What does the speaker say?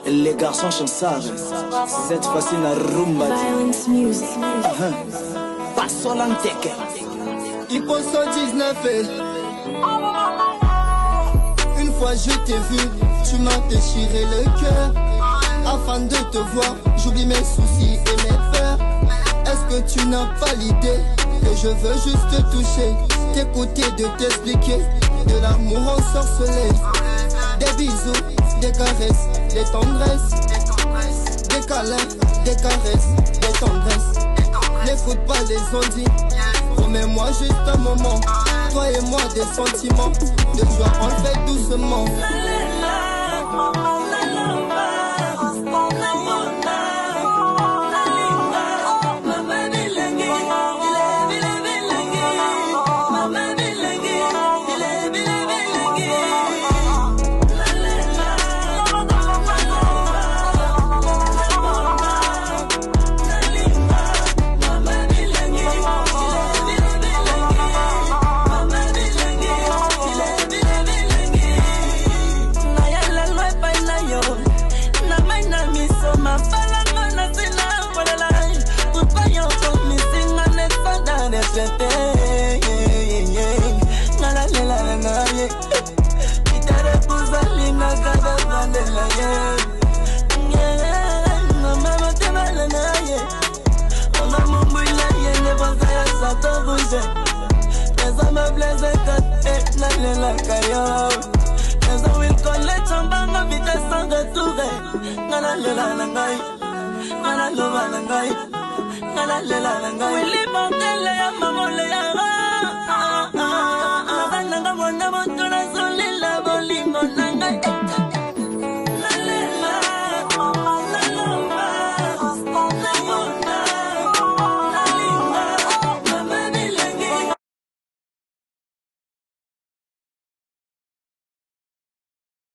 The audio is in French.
Les garçons chansables, cette fois-ci na rumba. Violence music. Passo l'antec. Hippo 119. Une fois je t'ai vu, tu m'as déchiré le cœur. Afin de te voir, j'oublie mes soucis et mes peurs. Est-ce que tu n'as pas l'idée que je veux juste te toucher, t'écouter, de t'expliquer de l'amour ensorcelé. Des bisous, des caresses, des tendresses, des câlins, des caresses, des tendresses. N'écoute pas les ondits, promets-moi juste un moment. Toi et moi des sentiments, de joie on le fait doucement. Willy Mandela, Mamole,